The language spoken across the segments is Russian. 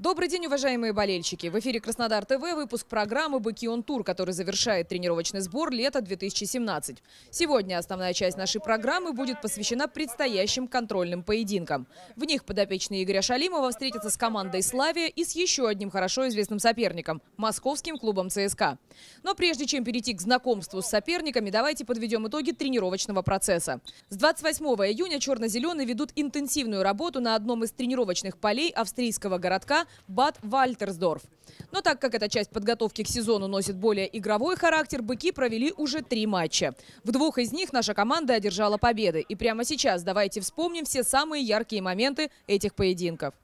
Добрый день, уважаемые болельщики! В эфире Краснодар ТВ выпуск программы «Быки он тур», который завершает тренировочный сбор лета 2017. Сегодня основная часть нашей программы будет посвящена предстоящим контрольным поединкам. В них подопечные Игоря Шалимова встретятся с командой «Славия» и с еще одним хорошо известным соперником – московским клубом ЦСКА. Но прежде чем перейти к знакомству с соперниками, давайте подведем итоги тренировочного процесса. С 28 июня черно-зеленые ведут интенсивную работу на одном из тренировочных полей австрийского городка Бад Вальтерсдорф. Но так как эта часть подготовки к сезону носит более игровой характер, быки провели уже 3 матча. В 2 из них наша команда одержала победы. И прямо сейчас давайте вспомним все самые яркие моменты этих поединков.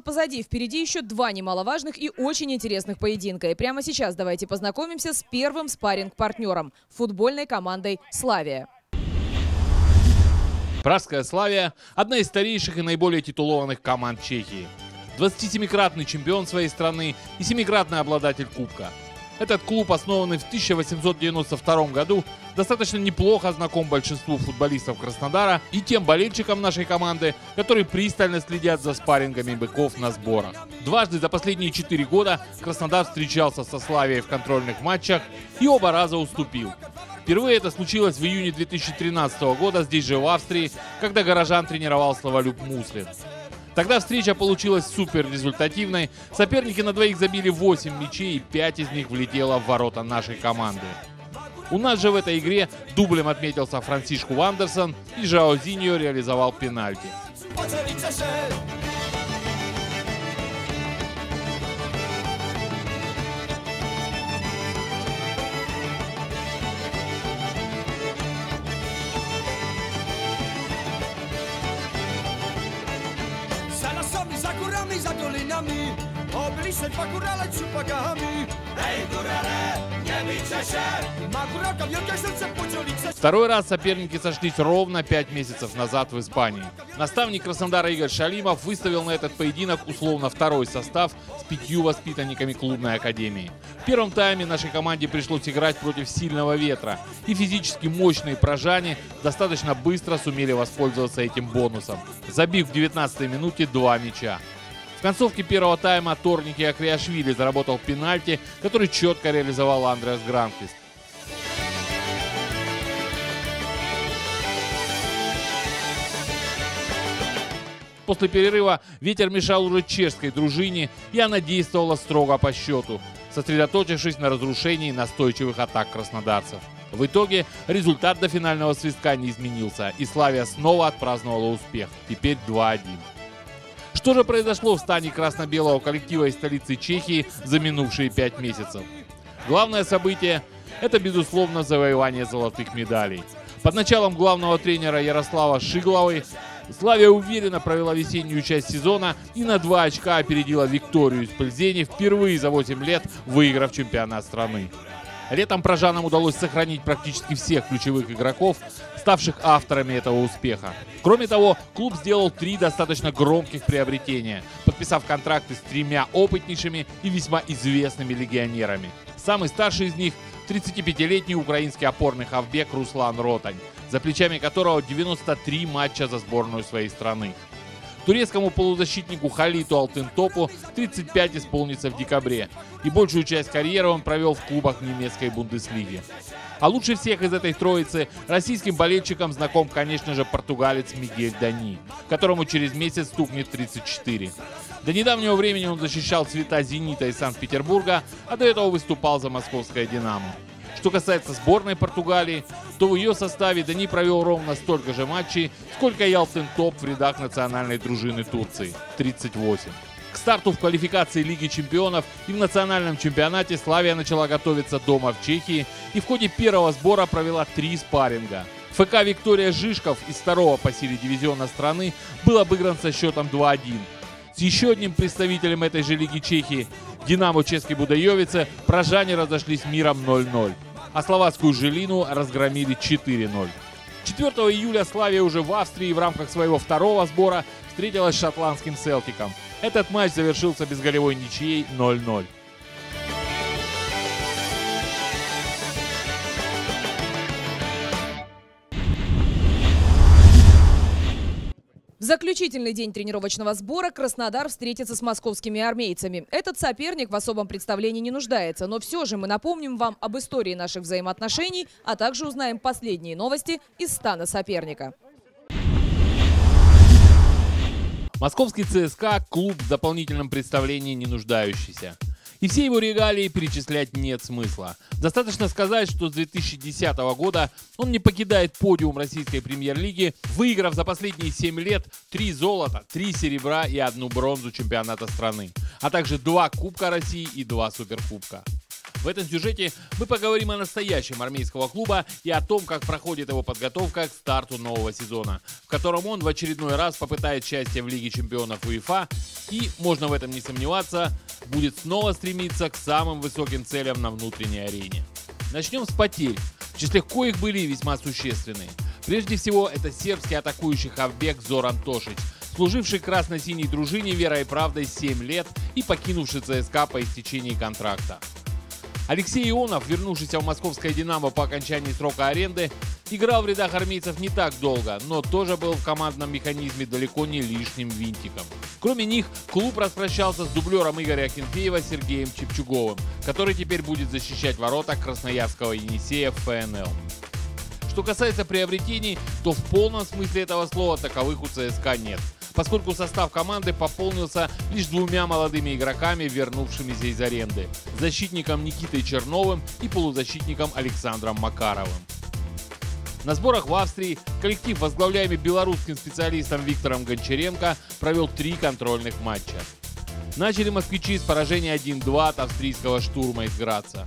позади. Впереди еще два немаловажных и очень интересных поединка. И прямо сейчас давайте познакомимся с первым спарринг-партнером – футбольной командой «Славия». Пражская «Славия» – одна из старейших и наиболее титулованных команд Чехии. 27-кратный чемпион своей страны и 7-кратный обладатель кубка. Этот клуб, основанный в 1892 году, достаточно неплохо знаком большинству футболистов Краснодара и тем болельщикам нашей команды, которые пристально следят за спаррингами быков на сборах. Дважды за последние 4 года Краснодар встречался со «Славией» в контрольных матчах и оба раза уступил. Впервые это случилось в июне 2013 года здесь же в Австрии, когда горожан тренировал Славолюб Муслин. Тогда встреча получилась супер результативной. Соперники на двоих забили 8 мячей, и 5 из них влетело в ворота нашей команды. У нас же в этой игре дублем отметился Франсишку Вандерсон, и Жоао Зиньо реализовал пенальти. Za górami, za dolinami, obyli se dwa górale czupakami. Ej, górale, nie bijcie się! Ma góralka wielkie serce podzielić. Второй раз соперники сошлись ровно 5 месяцев назад в Испании. Наставник Краснодара Игорь Шалимов выставил на этот поединок условно второй состав с 5 воспитанниками клубной академии. В первом тайме нашей команде пришлось играть против сильного ветра, и физически мощные пражане достаточно быстро сумели воспользоваться этим бонусом, забив в 19-й минуте 2 мяча. В концовке первого тайма Торники Акриашвили заработал пенальти, который четко реализовал Андреас Гранквист. После перерыва ветер мешал уже чешской дружине, и она действовала строго по счету, сосредоточившись на разрушении настойчивых атак краснодарцев. В итоге результат до финального свистка не изменился, и «Славия» снова отпраздновала успех. Теперь 2-1. Что же произошло в стане красно-белого коллектива из столицы Чехии за минувшие 5 месяцев? Главное событие – это, безусловно, завоевание золотых медалей. Под началом главного тренера Ярослава Шигловой «Славия» уверенно провела весеннюю часть сезона и на 2 очка опередила Викторию из Пльзени, впервые за 8 лет выиграв чемпионат страны. Летом пражанам удалось сохранить практически всех ключевых игроков, ставших авторами этого успеха. Кроме того, клуб сделал 3 достаточно громких приобретения, подписав контракты с 3 опытнейшими и весьма известными легионерами. Самый старший из них – 35-летний украинский опорный хавбек Руслан Ротань, за плечами которого 93 матча за сборную своей страны. Турецкому полузащитнику Халиту Алтынтопу 35 исполнится в декабре, и большую часть карьеры он провел в клубах немецкой Бундеслиги. А лучше всех из этой троицы российским болельщикам знаком, конечно же, португалец Мигель Дани, которому через месяц стукнет 34. До недавнего времени он защищал цвета «Зенита» из Санкт-Петербурга, а до этого выступал за московское «Динамо». Что касается сборной Португалии, то в ее составе Дани провел ровно столько же матчей, сколько и Алтынтоп в рядах национальной дружины Турции – 38. К старту в квалификации Лиги чемпионов и в национальном чемпионате «Славия» начала готовиться дома в Чехии и в ходе первого сбора провела 3 спарринга. ФК «Виктория Жишков» из 2-го по силе дивизиона страны был обыгран со счетом 2-1. С еще одним представителем этой же Лиги Чехии, «Динамо» Ческой Будаевице, пражане разошлись миром 0-0. А словацкую «Жилину» разгромили 4-0. 4 июля «Славия» уже в Австрии в рамках своего 2-го сбора встретилась с шотландским «Селтиком». Этот матч завершился безголевой ничьей 0-0. В заключительный день тренировочного сбора Краснодар встретится с московскими армейцами. Этот соперник в особом представлении не нуждается, но все же мы напомним вам об истории наших взаимоотношений, а также узнаем последние новости из стана соперника. Московский ЦСКА – клуб в дополнительном представлении не нуждающийся. И все его регалии перечислять нет смысла. Достаточно сказать, что с 2010 года он не покидает подиум российской премьер-лиги, выиграв за последние 7 лет 3 золота, 3 серебра и 1 бронзу чемпионата страны, а также 2 Кубка России и 2 Суперкубка. В этом сюжете мы поговорим о настоящем армейского клуба и о том, как проходит его подготовка к старту нового сезона, в котором он в очередной раз попытает счастье в Лиге чемпионов УЕФА и, можно в этом не сомневаться, будет снова стремиться к самым высоким целям на внутренней арене. Начнем с потерь, в числе коих были весьма существенные. Прежде всего, это сербский атакующий хавбек Зоран Тошич, служивший красно-синей дружине верой и правдой 7 лет и покинувший ЦСКА по истечении контракта. Алексей Ионов, вернувшийся в московское «Динамо» по окончании срока аренды, играл в рядах армейцев не так долго, но тоже был в командном механизме далеко не лишним винтиком. Кроме них, клуб распрощался с дублером Игоря Акинфеева Сергеем Чепчуговым, который теперь будет защищать ворота красноярского «Енисея» в ФНЛ. Что касается приобретений, то в полном смысле этого слова таковых у ЦСКА нет, поскольку состав команды пополнился лишь 2 молодыми игроками, вернувшимися из аренды – защитником Никитой Черновым и полузащитником Александром Макаровым. На сборах в Австрии коллектив, возглавляемый белорусским специалистом Виктором Гончаренко, провел 3 контрольных матча. Начали москвичи с поражения 1-2 от австрийского «Штурма» из Граца.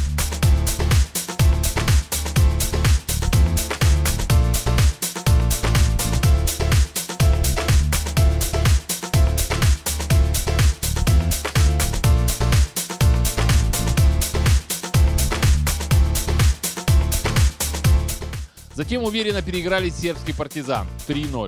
Затем уверенно переиграли сербский «Партизан» 3-0.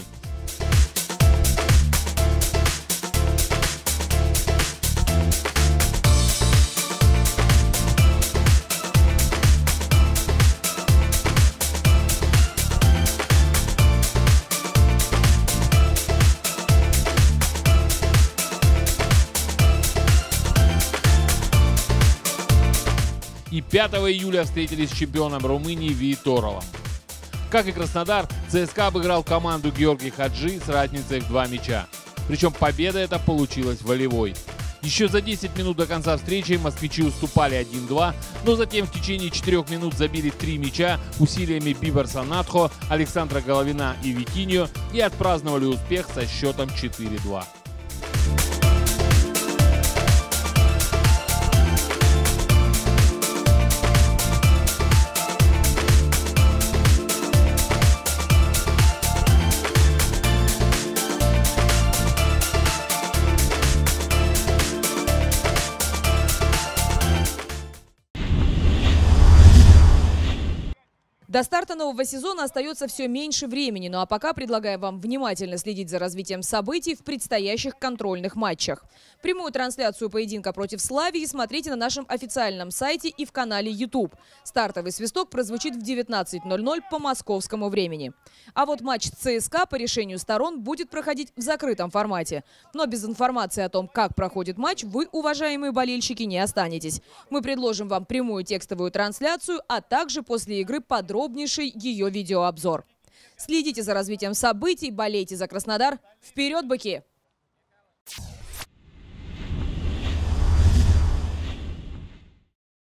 И 5 июля встретились с чемпионом Румынии Виторовым. Как и Краснодар, ЦСКА обыграл команду Георгий Хаджи с разницей в 2 мяча. Причем победа эта получилась волевой. Еще за 10 минут до конца встречи москвичи уступали 1-2, но затем в течение 4 минут забили 3 мяча усилиями Биберса Надхо, Александра Головина и Витиньо и отпраздновали успех со счетом 4-2. До старта нового сезона остается все меньше времени, ну а пока предлагаем вам внимательно следить за развитием событий в предстоящих контрольных матчах. Прямую трансляцию поединка против Славии смотрите на нашем официальном сайте и в канале YouTube. Стартовый свисток прозвучит в 19:00 по московскому времени. А вот матч ЦСКА по решению сторон будет проходить в закрытом формате. Но без информации о том, как проходит матч, вы, уважаемые болельщики, не останетесь. Мы предложим вам прямую текстовую трансляцию, а также после игры подробнейший ее видеообзор. Следите за развитием событий, болейте за Краснодар. Вперед, быки!